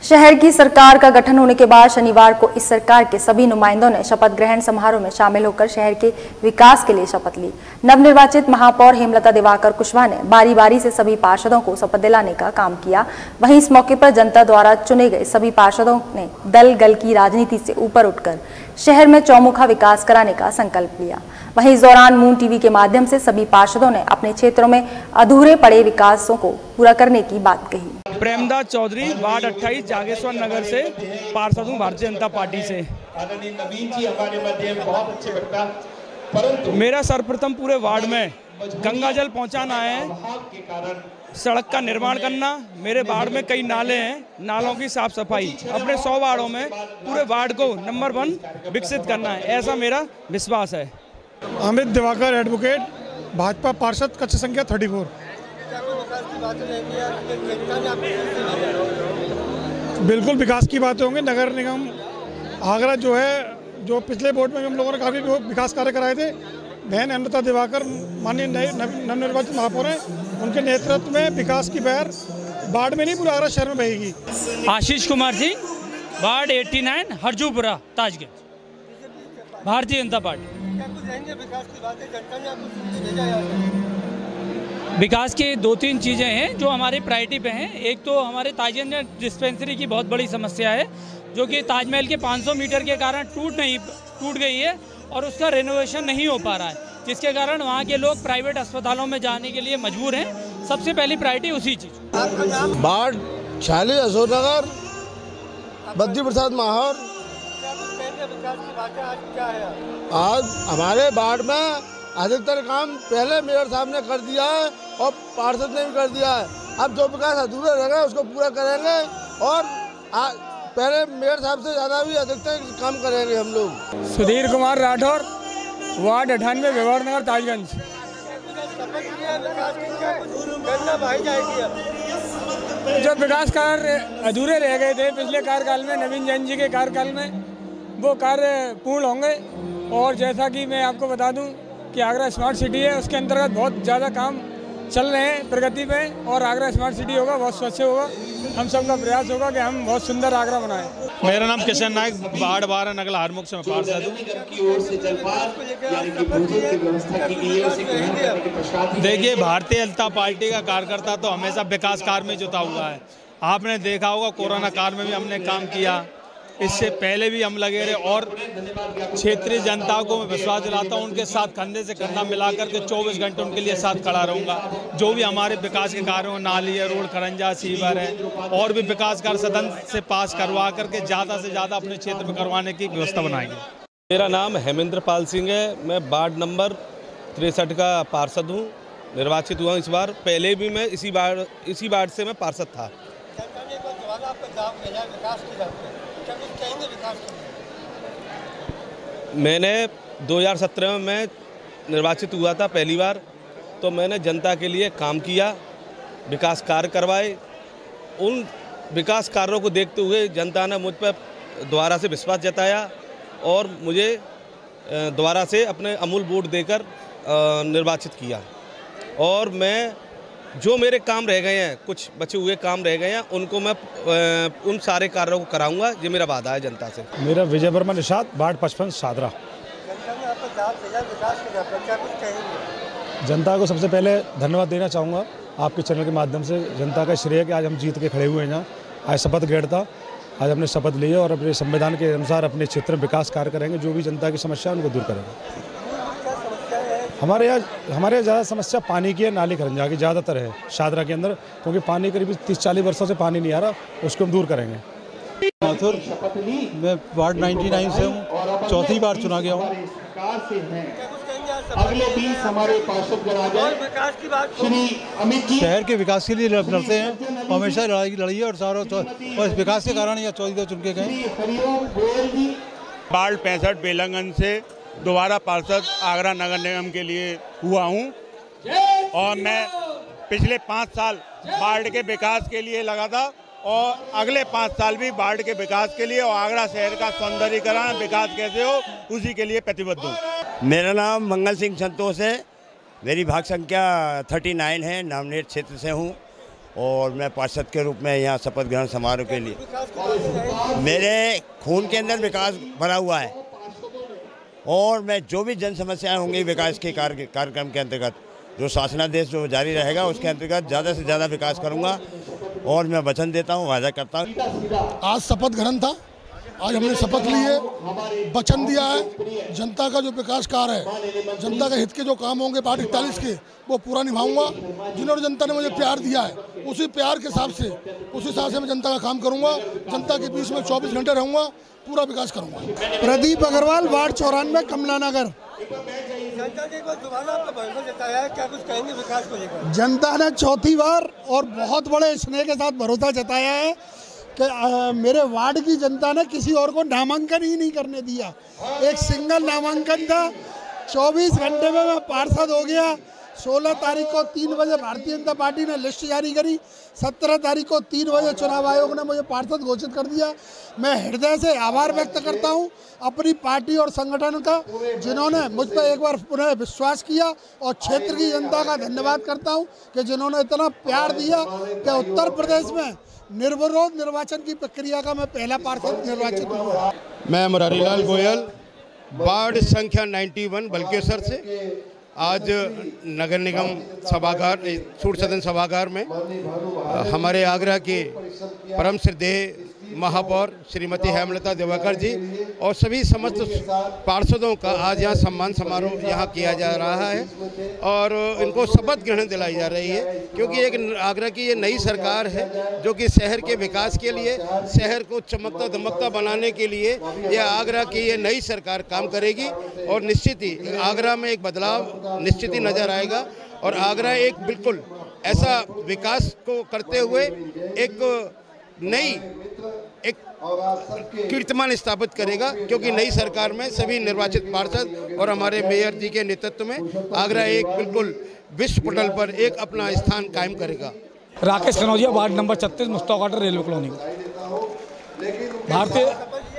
शहर की सरकार का गठन होने के बाद शनिवार को इस सरकार के सभी नुमाइंदों ने शपथ ग्रहण समारोह में शामिल होकर शहर के विकास के लिए शपथ ली। नवनिर्वाचित महापौर हेमलता दिवाकर कुशवाहा ने बारी बारी से सभी पार्षदों को शपथ दिलाने का काम किया। वहीं इस मौके पर जनता द्वारा चुने गए सभी पार्षदों ने दल गल की राजनीति से ऊपर उठकर शहर में चौमुखा विकास कराने का संकल्प लिया। वहीं इस दौरान मून टीवी के माध्यम से सभी पार्षदों ने अपने क्षेत्रों में अधूरे पड़े विकासों को पूरा करने की बात कही। प्रेमदास चौधरी, वार्ड 28, जागेश्वर नगर से पार्षद हूँ भारतीय जनता पार्टी से। मेरा सर्वप्रथम पूरे वार्ड में गंगा जल पहुँचाना है, सड़क का निर्माण करना। मेरे वार्ड में कई नाले हैं, नालों की साफ सफाई, अपने 100 वार्डों में पूरे वार्ड को नंबर 1 विकसित करना है, ऐसा मेरा विश्वास है। अमित दिवाकर एडवोकेट, भाजपा पार्षद, कक्ष संख्या 34। बिल्कुल विकास की बातें होंगी। नगर निगम आगरा जो है, जो पिछले बोर्ड में हम लोगों ने काफ़ी विकास कार्य कराए थे, बहन हेमलता दिवाकर माननीय नवनिर्वाचित महापौर हैं, उनके नेतृत्व में विकास की बहर वार्ड में नहीं पूरे आगरा शहर में बहेगी। Ashish Kumar Singh, ward 89, Harjupura, Tajganj, Bharatiya Janata party. विकास की 2-3 चीज़ें हैं जो हमारी प्रायोरिटी पे हैं। एक तो हमारे ताजगंज डिस्पेंसरी की बहुत बड़ी समस्या है, जो कि ताजमहल के 500 मीटर के कारण टूट गई है और उसका रेनोवेशन नहीं हो पा रहा है, जिसके कारण वहाँ के लोग प्राइवेट अस्पतालों में जाने के लिए मजबूर हैं। सबसे पहली प्रायोरिटी उसी चीज़। वार्ड 46, अशोक नगर, बद्री प्रसाद माहौर। आज हमारे वार्ड में अधिकतर काम पहले मेयर साहब ने कर दिया है और पार्षद ने भी कर दिया है। अब जो विकास अधूरे रह गए उसको पूरा करेंगे और पहले मेयर साहब से ज़्यादा भी अधिकतर काम करेंगे हम लोग। सुधीर कुमार राठौर, वार्ड 98, व्यवहार नगर, ताजगंज। जो विकास कार्य अधूरे रह गए थे पिछले कार्यकाल में, नवीन जैन जी के कार्यकाल में, वो कार्य पूर्ण होंगे। और जैसा कि मैं आपको बता दूं कि आगरा स्मार्ट सिटी है, उसके अंतर्गत बहुत ज़्यादा काम चल रहे हैं प्रगति में, और आगरा स्मार्ट सिटी होगा, बहुत स्वच्छ होगा। हम सबका प्रयास होगा कि हम बहुत सुंदर आगरा बनाएं। मेरा नाम किशन नायक, वार्ड 12, नगला हरमुख से मैं पार्षद हूँ। देखिए, भारतीय जनता पार्टी का कार्यकर्ता तो हमेशा विकास कार्य में जुटा हुआ है। आपने देखा होगा कोरोना काल में भी हमने काम किया, इससे पहले भी हम लगे रहे, और क्षेत्रीय जनता को मैं विश्वास दिलाता हूँ उनके साथ कंधे से कंधा मिलाकर के 24 घंटे उनके लिए साथ खड़ा रहूँगा। जो भी हमारे विकास के कार्य हैं, नाली है, रोड, खरंजा, सीवर है, और भी विकास कार्य सदन से पास करवा करके ज़्यादा से ज़्यादा अपने क्षेत्र में करवाने की व्यवस्था बनाएंगे। मेरा नाम हेमेंद्र पाल सिंह है, मैं वार्ड नंबर 63 का पार्षद हूँ, निर्वाचित हुआ इस बार। पहले भी मैं इसी वार्ड से मैं पार्षद था। मैंने 2017 में मैं निर्वाचित हुआ था पहली बार, तो मैंने जनता के लिए काम किया, विकास कार्य करवाए। उन विकास कार्यों को देखते हुए जनता ने मुझ पर दोबारा से विश्वास जताया और मुझे दोबारा से अपने अमूल वोट देकर निर्वाचित किया। और मैं जो मेरे काम रह गए हैं, कुछ बचे हुए काम रह गए हैं, उनको मैं उन सारे कार्यों को कराऊंगा। ये मेरा वादा है जनता से। मेरा विजय वर्मा निषाद, वार्ड 55, शादरा। जनता को सबसे पहले धन्यवाद देना चाहूँगा आपके चैनल के माध्यम से। जनता का श्रेय है कि आज हम जीत के खड़े हुए हैं यहाँ। आज शपथ ग्रहण था, आज हमने शपथ ली है और अपने संविधान के अनुसार अपने क्षेत्र में विकास कार्य करेंगे। जो भी जनता की समस्या है उनको दूर करेंगे। हमारे यहाँ ज़्यादा समस्या पानी की है, नाली खरंजा की ज़्यादातर है शादरा के अंदर, क्योंकि पानी करीब 30-40 वर्षों से पानी नहीं आ रहा, उसको हम दूर करेंगे। माथुर, मैं वार्ड 99 से हूँ, चौथी बार चुना गया हूँ। शहर के विकास के लिए लड़ते हैं, हमेशा लड़ी है और इस विकास के कारण यह 14 चुन के गए। वार्ड 65, बेलंगन से दोबारा पार्षद आगरा नगर निगम के लिए हुआ हूं, और मैं पिछले 5 साल वार्ड के विकास के लिए लगा था और अगले 5 साल भी वार्ड के विकास के लिए और आगरा शहर का सौंदर्यीकरण, विकास कैसे हो, उसी के लिए प्रतिबद्ध हूँ। मेरा नाम मंगल सिंह संतोष है, मेरी भाग संख्या 39 है, नामनेर क्षेत्र से हूँ और मैं पार्षद के रूप में यहाँ शपथ ग्रहण समारोह के लिए मेरे खून के अंदर विकास भरा हुआ है और मैं जो भी जन समस्याएं होंगी विकास के कार्यक्रम के अंतर्गत जो शासनादेश जो जारी रहेगा उसके अंतर्गत ज़्यादा से ज़्यादा विकास करूँगा और मैं वचन देता हूँ, वादा करता हूँ। आज शपथ ग्रहण था, आज हमने शपथ ली है, वचन दिया है जनता का जो विकास कार्य है, जनता के हित के जो काम होंगे पार्टी 41 के वो पूरा निभाऊंगा। जिन्होंने जनता ने मुझे प्यार दिया है उसी प्यार के हिसाब से मैं जनता का काम करूंगा, जनता के बीच में 24 घंटे रहूंगा, पूरा विकास करूंगा। प्रदीप अग्रवाल, वार्ड 94, कमला नगर। जनता ने चौथी बार और बहुत बड़े स्नेह के साथ भरोसा जताया है कि मेरे वार्ड की जनता ने किसी और को नामांकन ही नहीं करने दिया। एक सिंगल नामांकन था, 24 घंटे में मैं पार्षद हो गया। 16 तारीख को 3 बजे भारतीय जनता पार्टी ने लिस्ट जारी करी, 17 तारीख को 3 बजे चुनाव आयोग ने मुझे पार्षद घोषित कर दिया। मैं हृदय से आभार व्यक्त करता हूं अपनी पार्टी और संगठन का, जिन्होंने मुझ पर एक बार पुनः विश्वास किया, और क्षेत्र की जनता का धन्यवाद करता हूं कि जिन्होंने इतना प्यार दिया कि उत्तर प्रदेश में निर्विरोध निर्वाचन की प्रक्रिया का मैं पहला पार्षद निर्वाचित हुआ। मैं मुरारीलाल गोयल, वार्ड संख्या 91 बल्केश्वर से आज नगर निगम सभागार सूर सदन सभागार में हमारे आगरा के परम श्रद्धेय महापौर श्रीमती हेमलता दिवाकर जी और सभी समस्त पार्षदों का आज यहाँ सम्मान समारोह यहाँ किया जा रहा है और इनको शपथ ग्रहण दिलाई जा रही है, क्योंकि एक आगरा की ये नई सरकार है जो कि शहर के विकास के लिए, शहर को चमकता दमकता बनाने के लिए यह आगरा की ये नई सरकार काम करेगी और निश्चित ही आगरा में एक बदलाव निश्चित ही नज़र आएगा और आगरा एक बिल्कुल ऐसा विकास को करते हुए एक नई कीर्तिमान स्थापित करेगा, क्योंकि नई सरकार में सभी निर्वाचित पार्षद और हमारे मेयर जी के नेतृत्व में आगरा एक बिल्कुल विश्व पटल पर एक अपना स्थान कायम करेगा। Rakesh Kanaujia, ward number 36, Mushtaq water, railway colony. भारतीय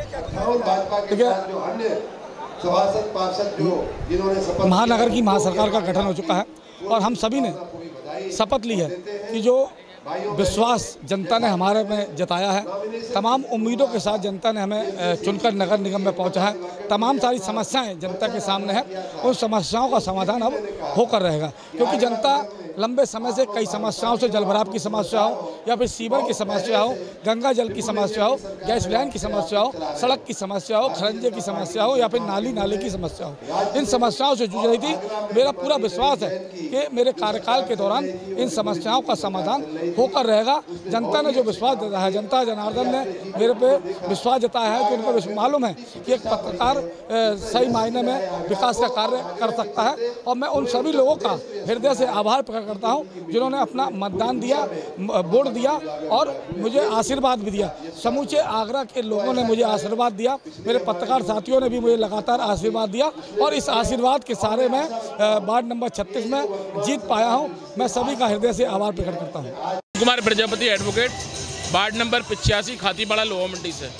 महानगर की महासरकार का गठन हो चुका है और हम सभी ने शपथ ली है कि जो विश्वास जनता ने हमारे में जताया है, तमाम उम्मीदों के साथ जनता ने हमें चुनकर नगर निगम में पहुंचा है। तमाम सारी समस्याएं जनता के सामने है, उन समस्याओं का समाधान अब होकर रहेगा, क्योंकि जनता लंबे समय से कई समस्याओं से, जलभराव की समस्या हो या फिर सीवर की समस्या हो, गंगा जल की समस्या हो, गैस लाइन की समस्या हो, सड़क की समस्या हो, खरंजे की समस्या हो या फिर नाले की समस्या हो, इन समस्याओं से जूझ रही थी। मेरा पूरा विश्वास है कि मेरे कार्यकाल के दौरान इन समस्याओं का समाधान होकर रहेगा। जनता ने जो विश्वास दिया है, जनता जनार्दन ने मेरे पे विश्वास जताया है कि उनको मालूम है कि एक पत्रकार सही मायने में विकास का कार्य कर सकता है, और मैं उन सभी लोगों का हृदय से आभार प्रकट करता हूं जिन्होंने अपना मतदान दिया, वोट दिया और मुझे आशीर्वाद भी दिया। समूचे आगरा के लोगों ने मुझे आशीर्वाद दिया, मेरे पत्रकार साथियों ने भी मुझे लगातार आशीर्वाद दिया और इस आशीर्वाद के सहारे मैं वार्ड नंबर 36 में जीत पाया हूं। मैं सभी का हृदय से आभार प्रकट करता हूं। Kumar Prajapati, advocate, ward number 85, Khatipada, Loha Mandi से।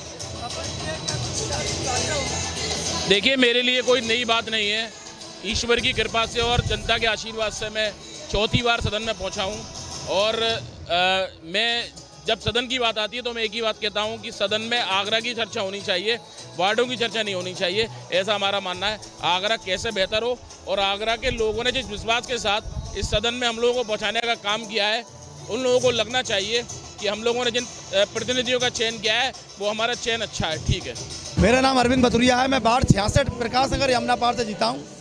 देखिए, मेरे लिए कोई नई बात नहीं है। ईश्वर की कृपा से और जनता के आशीर्वाद से मैं चौथी बार सदन में पहुंचा हूं और मैं जब सदन की बात आती है तो मैं एक ही बात कहता हूं कि सदन में आगरा की चर्चा होनी चाहिए, वार्डों की चर्चा नहीं होनी चाहिए, ऐसा हमारा मानना है। आगरा कैसे बेहतर हो और आगरा के लोगों ने जिस विश्वास के साथ इस सदन में हम लोगों को पहुँचाने का काम किया है, उन लोगों को लगना चाहिए कि हम लोगों ने जिन प्रतिनिधियों का चयन किया है वो हमारा चयन अच्छा है। ठीक है। मेरा नाम अरविंद भतुरिया है, मैं वार्ड 66 प्रकाश नगर यमुना पार से जीता हूँ।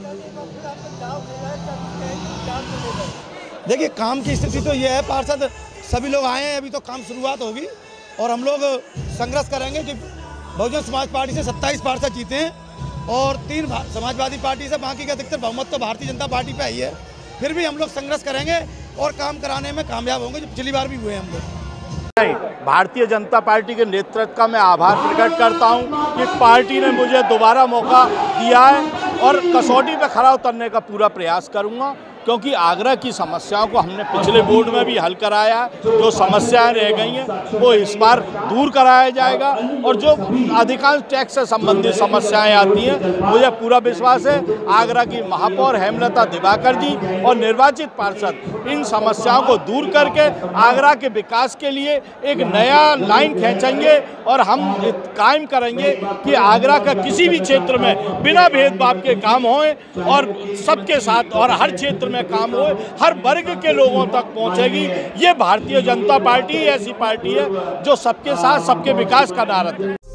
देखिए, काम की स्थिति तो ये है, पार्षद सभी लोग आए हैं, अभी तो काम शुरुआत होगी और हम लोग संघर्ष करेंगे कि बहुजन समाज पार्टी से 27 पार्षद जीते हैं और 3 समाजवादी पार्टी से, बाकी का अधिकतर बहुमत तो भारतीय जनता पार्टी पे आई है। फिर भी हम लोग संघर्ष करेंगे और काम कराने में कामयाब होंगे, जो पिछली बार भी हुए हम लोग। भारतीय जनता पार्टी के नेतृत्व का मैं आभार प्रकट करता हूं कि पार्टी ने मुझे दोबारा मौका दिया है और कसौटी पे खरा उतरने का पूरा प्रयास करूंगा क्योंकि आगरा की समस्याओं को हमने पिछले बोर्ड में भी हल कराया। जो समस्याएं रह गई हैं वो इस बार दूर कराया जाएगा और जो अधिकांश टैक्स से संबंधित समस्याएं आती हैं, मुझे पूरा विश्वास है आगरा की महापौर हेमलता दिवाकर जी और निर्वाचित पार्षद इन समस्याओं को दूर करके आगरा के विकास के लिए एक नया लाइन खींचेंगे और हम कायम करेंगे कि आगरा का किसी भी क्षेत्र में बिना भेदभाव के काम होए और सबके साथ और हर क्षेत्र में काम होए, हर वर्ग के लोगों तक पहुंचेगी। ये भारतीय जनता पार्टी ऐसी पार्टी है जो सबके साथ सबके विकास का नारा है।